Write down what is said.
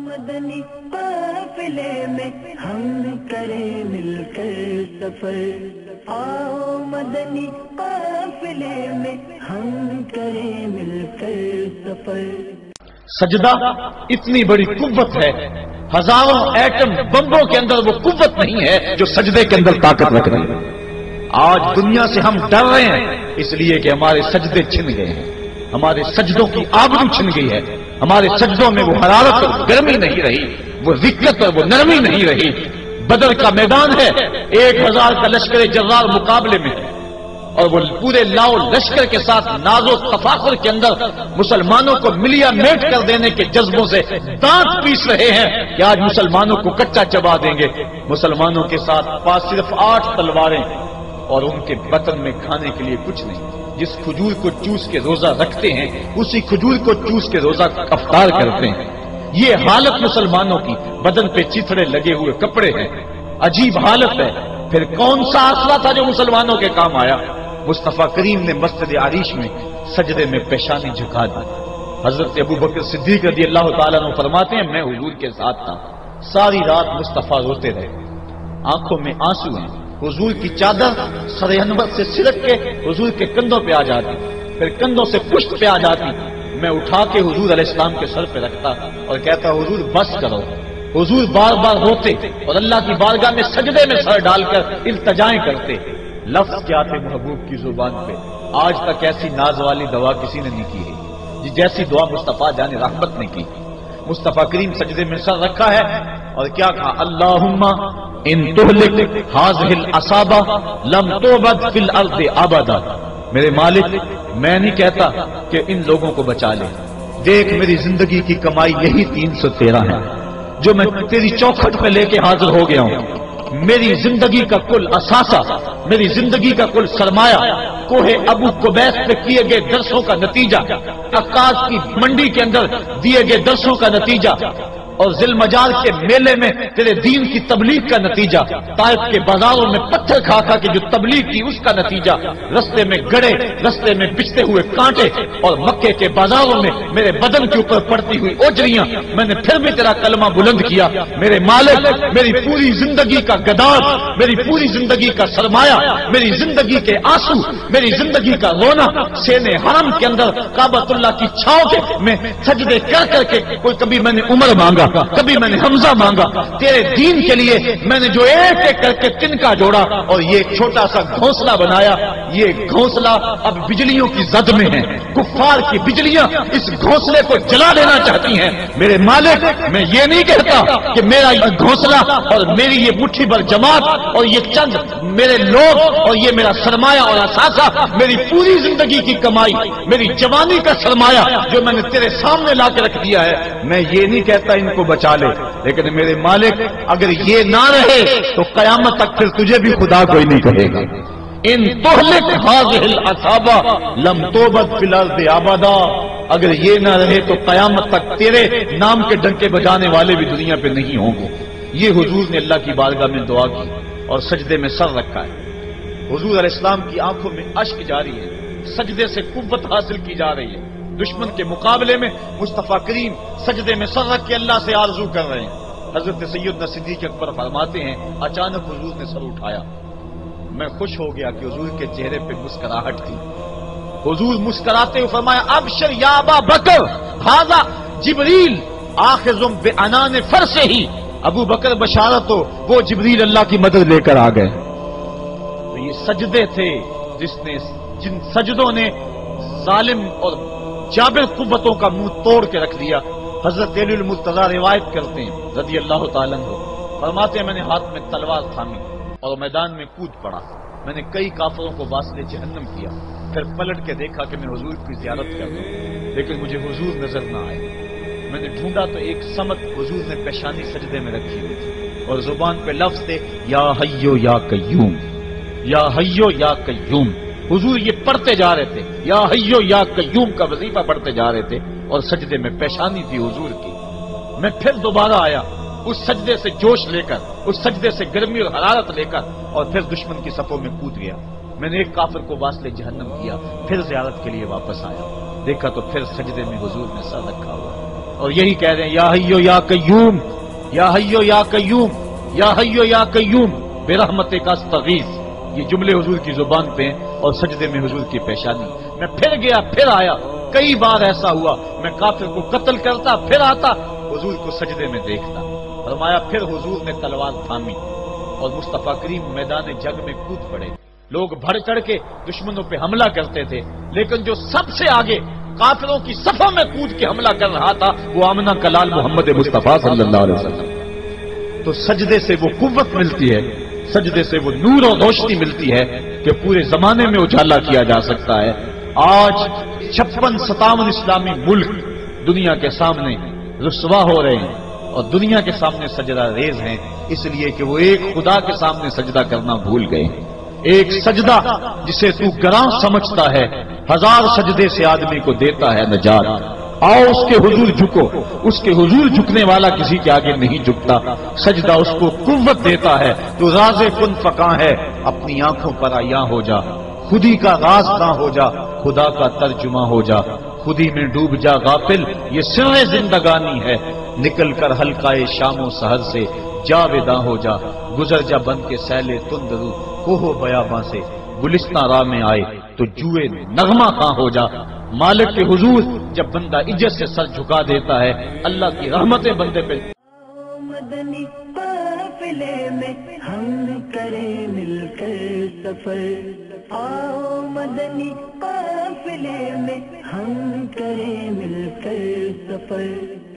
مدنی قافلے میں ہم کریں مل کر سفر، آؤ مدنی قافلے میں ہم کریں مل کر سفر۔ سجدہ اتنی بڑی قوت ہے، ہزاروں ایٹم بمبوں کے اندر وہ قوت نہیں ہے جو سجدے کے اندر طاقت رکھ رہی ہے۔ آج دنیا سے ہم ڈر رہے ہیں اس لیے کہ ہمارے سجدے چھن گئے ہیں، ہمارے سجدوں کی آبرو چھن گئی ہے، ہمارے سجدوں میں وہ حرارت اور گرمی نہیں رہی، وہ رقت اور وہ نرمی نہیں رہی۔ بدر کا میدان ہے، 1000 کا لشکر جرار مقابلے میں، اور وہ پورے لاؤ لشکر کے ساتھ ناز و تفاخر کے اندر مسلمانوں کو ملیا میٹ کر دینے کے جذبوں سے دانت پیس رہے ہیں کہ آج مسلمانوں کو کچا چبا دیں گے۔ مسلمانوں کے ساتھ پاس صرف 8 تلواریں اور ان کے بطن میں کھانے کے لیے کچھ نہیں۔ جس کھجور کو چوس کے روزہ رکھتے ہیں اسی کھجور کو چوس کے روزہ افطار کرتے ہیں۔ یہ حالت مسلمانوں کی، بدن پہ چیتڑے لگے ہوئے کپڑے ہیں، عجیب حالت ہے۔ پھر کون سا آسرا تھا جو مسلمانوں کے کام آیا؟ مصطفیٰ کریم نے مسجد عریش میں سجدے میں پیشانی جھکا دی۔ حضرت ابو بکر صدیق رضی اللہ تعالیٰ عنہ فرماتے ہیں میں حضور کے ساتھ تھا، ساری رات مصطفیٰ روتے رہے، آنکھوں میں آنسو ہیں، حضور کی چادر سر انور سے سرک کے حضور کے کندھوں پہ آ جاتی، پھر کندھوں سے پشت پہ آ جاتی، میں اٹھا کے حضور علیہ السلام کے سر پہ رکھتا اور کہتا حضور بس کرو۔ حضور بار بار روتے اور اللہ کی بارگاہ میں سجدے میں سر ڈال کر التجائیں کرتے۔ لفظ کیا تھے محبوب کی زبان پہ؟ آج تک ایسی ناز والی دعا کسی نے نہیں کی ہے جیسی دعا مصطفیٰ جان رحمت نے کی۔ مصطفیٰ کریم سجدے میں سر رکھا ہے اور کیا کہا؟ اللہم ان تہلک ہذہ العصابہ لم تعبد فی الارض ابدا۔ میرے مالک میں نہیں کہتا کہ ان لوگوں کو بچا لے، دیکھ میری زندگی کی کمائی یہی 313 ہے جو میں تیری چوکھٹ پہ لے کے حاضر ہو گیا ہوں۔ میری زندگی کا کل اثاثہ، میری زندگی کا کل سرمایہ کوہ ابو قبیس پہ کیے گئے درسوں کا نتیجہ، عکاظ کی منڈی کے اندر دیے گئے درسوں کا نتیجہ، اور ذی المجال کے میلے میں تیرے دین کی تبلیغ کا نتیجہ، طائف کے بازاروں میں پتھر کھا کھا کے جو تبلیغ کی اس کا نتیجہ، رستے میں گڑے، رستے میں بچھتے ہوئے کانٹے، اور مکے کے بازاروں میں میرے بدن کے اوپر پڑتی ہوئی اوجریاں، میں نے پھر بھی تیرا کلمہ بلند کیا۔ میرے مالک میری پوری زندگی کا گداز، میری پوری زندگی کا سرمایہ، میری زندگی کے آنسو، میری زندگی کا رونا سینے حرم کے اندر کعبۃ اللہ کی چھاؤں میں سجدے کر کر کے، کوئی کبھی میں نے عمر مانگا، کبھی میں نے حمزہ مانگا، تیرے دین کے لیے میں نے جو ایک ایک کر کے تنکا جوڑا اور یہ چھوٹا سا گھونسلہ بنایا۔ یہ گھونسلہ اب بجلیوں کی زد میں ہے، کفار کی بجلیاں اس گھونسلے کو جلا دینا چاہتی ہیں۔ میرے مالک میں یہ نہیں کہتا کہ میرا یہ گھونسلہ اور میری یہ مٹھی بھر جماعت اور یہ چند میرے لوگ اور یہ میرا سرمایہ اور اثاثہ، میری پوری زندگی کی کمائی، میری جوانی کا سرمایہ جو میں نے تیرے سامنے لا کے رکھ دیا ہے، میں یہ نہیں کہتا ان کو بچا لے، لیکن میرے مالک اگر یہ نہ رہے تو قیامت تک پھر تجھے بھی خدا کوئی نہیں کہے گا۔ ان تہلک ہذہ العصابہ لم تعبد فی الارض ابدا، اگر یہ نہ رہے تو قیامت تک تیرے نام کے ڈنکے بجانے والے بھی دنیا پہ نہیں ہوں گے۔ یہ حضور نے اللہ کی بارگاہ میں دعا کی اور سجدے میں سر رکھا ہے۔ حضور علیہ السلام کی آنکھوں میں اشک جاری ہے، سجدے سے قوت حاصل کی جا رہی ہے۔ دشمن کے مقابلے میں مصطفیٰ کریم سجدے میں سر رکھ کے اللہ سے آرزو کر رہے ہیں۔ حضرت سیدنا صدیق اکبر فرماتے ہیں اچانک حضور نے سر اٹھایا، میں خوش ہو گیا کہ حضور کے چہرے پہ مسکراہٹ تھی۔ حضور مسکراتے ہوئے فرمایا ابشر یا ابا بکر ھذا جبریل آخذ بعنان فرسہ، ابو بکر بشارت ہو، وہ جبریل اللہ کی مدد لے کر آ گئے۔ تو یہ سجدے تھے جن سجدوں نے ظالم اور جابر قوتوں کا منہ توڑ کے رکھ دیا۔ حضرت علی المرتضیٰ روایت کرتے ہیں رضی اللہ تعالیٰ عنہ، فرماتے ہیں میں نے ہاتھ میں تلوار تھامی اور میدان میں کود پڑا، میں نے کئی کافروں کو واسطے جہنم کیا، پھر پلٹ کے دیکھا کہ میں حضور کی زیارت کر دوں، لیکن مجھے حضور نظر نہ آئے۔ میں نے ڈھونڈا تو ایک سمت حضور نے پیشانی سجدے میں رکھی ہوئی تھی اور زبان پہ لفظ تھے یا حیو یا قیوم، یا حیو یا قیوم۔ حضور یہ پڑھتے جا رہے تھے، یا حیو یا قیوم کا وظیفہ پڑھتے جا رہے تھے اور سجدے میں پیشانی تھی حضور کی۔ میں پھر دوبارہ آیا اس سجدے سے جوش لے کر، اس سجدے سے گرمی اور حرارت لے کر، اور پھر دشمن کی صفوں میں کود گیا۔ میں نے ایک کافر کو واسطے جہنم کیا، پھر زیارت کے لیے واپس آیا، دیکھا تو پھر سجدے میں حضور نے سر رکھا ہوا۔ اور یہی کہہ رہے ہیں یا حیو یا قیوم، یا حیو یا قیوم، یا حیو یا قیوم برحمتک استغیث. یہ جملے حضور کی زبان پہ ہیں اور سجدے میں حضور کی پیشانی. میں پھر گیا پھر آیا، کئی بار ایسا ہوا میں کافر کو قتل کرتا پھر آتا، حضور کو سجدے میں دیکھتا. فرمایا پھر حضور نے تلوار تھامی اور مصطفیٰ کریم میدان جنگ میں کود پڑے. لوگ بڑھ چڑھ کے دشمنوں پہ حملہ کرتے تھے، لیکن جو سب سے آگے کافروں کی صفوں میں کود کے حملہ کر رہا تھا وہ آمنہ کلال محمد مصطفیٰ صلی اللہ علیہ وسلم. تو سجدے سے وہ قوت ملتی ہے، سجدے سے وہ نور اور روشنی ملتی ہے کہ پورے زمانے میں اجالا کیا جا سکتا ہے. آج 56-57 اسلامی ملک دنیا کے سامنے رسوا ہو رہے ہیں اور دنیا کے سامنے سجدہ ریز ہیں، اس لیے کہ وہ ایک خدا کے سامنے سجدہ کرنا بھول گئے. ایک سجدہ جسے تو گراں سمجھتا ہے 1000 سجدے سے آدمی کو دیتا ہے نجات. آؤ اس کے حضور جھکو، اس کے حضور جھکنے والا کسی کے آگے نہیں جھکتا. سجدہ اس کو قوت دیتا ہے. تو راز کن فکاں ہے، اپنی آنکھوں پر عیاں ہو جا، خودی کا راز نہ ہو جا، خدا کا ترجمہ ہو جا. خودی میں ڈوب جا غافل، یہ سر زندگانی ہے. نکل کر حلقہ شام و سحر سے جاویداں ہو جا. گزر جا بن کے سیلے تند رو کوہ بیاباں سے. گلستہ راہ میں آئے تو جوئے نغمہ کہاں ہو جا. مالک کے حضور جب بندہ عزت سے سر جھکا دیتا ہے، اللہ کی رحمتیں بندے پہ. مدنی قافلے میں ہم کریں مل کر سفر. آؤ مدنی قافلے میں ہم کریں مل کر سفر.